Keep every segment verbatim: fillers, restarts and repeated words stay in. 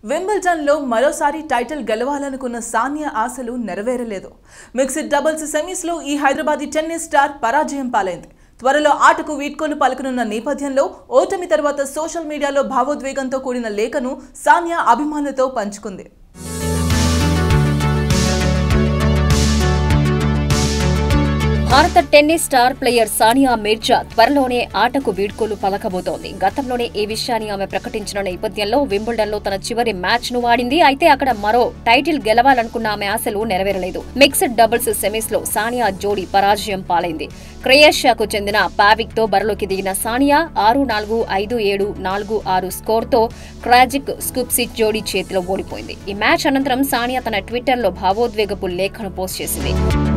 Wimbledon లో మరోసారి title గెలవాలనుకున్న Sania ఆశలు నెరవేరలేదు. మిక్స్డ్ డబుల్స్ సెమీస్ లో ఈ హైదరాబాదీ టెన్నిస్ స్టార్ పరాజయం పాలైంది. త్వరలో ఆటకు వీడ్కోలు పలుకనున్న నేపథ్యంలో ఓటమి తర్వాత సోషల్ మీడియాలో భావోద్వేగంతో కూడిన లేఖను సానియా అభిమానులతో పంచుకుంది. భారత tennis star player Sania Mirza త్వరలోనే ఆటకు వీడ్కోలు పలకబోతోంది. గతంలోనే ఈ విషయాన్ని ఆమె ప్రకటించిన నేపథ్యంలో వింబుల్డన్ లో తన చివరి మ్యాచ్ ను ఆడింది. అయితే అక్కడ మరో టైటిల్ గెలవాలనుకున్న ఆమె ఆశలు నెరవేరలేదు. మిక్స్డ్ డబుల్స్ సెమీస్ లో సానియా జోడీ పరాజయం పాలైంది. క్రొయేషియాకు చెందిన పావిక్ తో బరిలోకి దిగిన సానియా ఆరు నాలుగు ఐదు ఏడు నాలుగు ఆరు స్కోర్ తో క్రాజిక్ స్కూప్సిట్ జోడీ చేతిలో ఓడిపోయింది. ఈ మ్యాచ్ అనంతరం సానియా తన ట్విట్టర్ లో భావోద్వేగపు లేఖను పోస్ట్ చేసింది.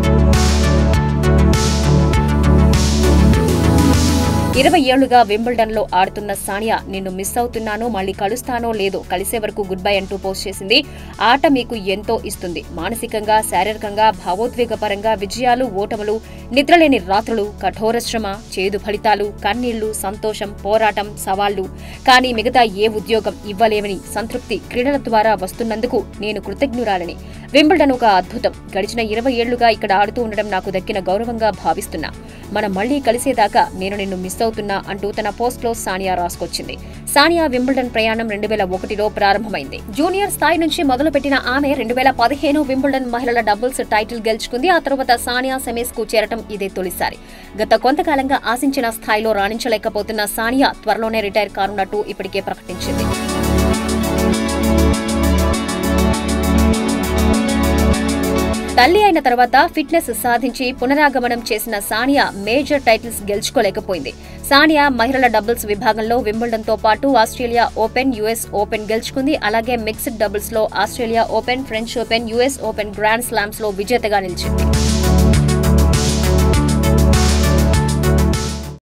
ఇరవై ఏళ్లుగా వింబుల్డన్ లో ఆడుతున్న సానియా, నిన్ను మిస్ అవుతున్నానో, మళ్లీ కలుస్తానో లేదో, కలిసే వరకు గుడ్ బై అంటూ పోస్ట్ చేసింది. ఆట మీకు ఎంతో ఇస్తుంది. మానసికంగా, శారీరకంగా, భావోద్వేగపరంగా విజయాలు, ఓటములు, నిద్రలేని రాత్రులు, కఠోర శ్రమ, చేదు ఫలితాలు, కన్నీళ్లు, సంతోషం, పోరాటం, సవాళ్లు, కానీ మిగతా ఏ ఉద్యోగం ఇవ్వలేవని సంతృప్తి క్రీడల ద్వారా వస్తున్నందుకు నేను కృతజ్ఞురాలని. వింబుల్డన్ ఒక అద్భుతం. గడిచిన ఇరవై ఏళ్లుగా ఇక్కడ ఆడుతూ ఉండడం నాకు దక్కిన గౌరవంగా భావిస్తున్నా. మనం మళ్లీ కలిసేదాకా నేను నిన్ను మిస్ అవుతున్నా అంటూ తన పోస్ట్ లో సానియా రాసుకొచ్చింది. సానియా వింబుల్డన్ ప్రయాణం రెండు వేల ఒకటిలో ప్రారంభమైంది. జూనియర్ స్థాయి నుంచి మొదలుపెట్టిన ఆమె రెండు వేల పదిహేను వింబుల్డన్ మహిళల డబుల్స్ టైటిల్ గెలుచుకుంది. ఆ తర్వాత సానియా సెమీస్ కు చేరటం ఇదే తొలిసారి. గత కొంతకాలంగా ఆశించిన స్థాయిలో రాణించలేకపోతున్న సానియా త్వరలోనే రిటైర్ కానున్నట్టు ఇప్పటికే ప్రకటించింది. తల్లి అయిన తర్వాత ఫిట్నెస్ సాధించి పునరాగమనం చేసిన సానియా మేజర్ టైటిల్స్ గెలుచుకోలేకపోయింది. సానియా మహిళల డబుల్స్ విభాగంలో వింబుల్డన్ తో పాటు ఆస్ట్రేలియా ఓపెన్, యుఎస్ ఓపెన్ గెలుచుకుంది. అలాగే మిక్స్డ్ డబుల్స్ లో Australia open, French open, US open, grand slams లో విజేతగా నిలిచింది.